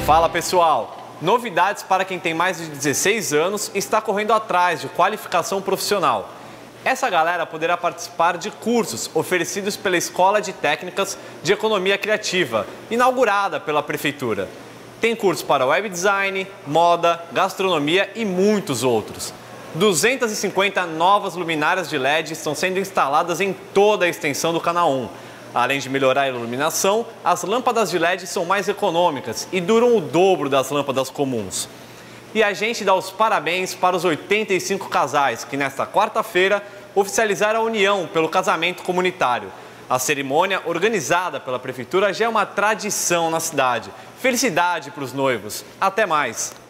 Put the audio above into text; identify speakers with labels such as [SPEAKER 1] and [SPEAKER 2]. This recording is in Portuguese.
[SPEAKER 1] Fala pessoal! Novidades para quem tem mais de 16 anos e está correndo atrás de qualificação profissional. Essa galera poderá participar de cursos oferecidos pela Escola de Técnicas de Economia Criativa, inaugurada pela Prefeitura. Tem curso para web design, moda, gastronomia e muitos outros. 250 novas luminárias de LED estão sendo instaladas em toda a extensão do Canal 1. Além de melhorar a iluminação, as lâmpadas de LED são mais econômicas e duram o dobro das lâmpadas comuns. E a gente dá os parabéns para os 85 casais que nesta quarta-feira oficializaram a união pelo casamento comunitário. A cerimônia, organizada pela Prefeitura, já é uma tradição na cidade. Felicidade para os noivos. Até mais!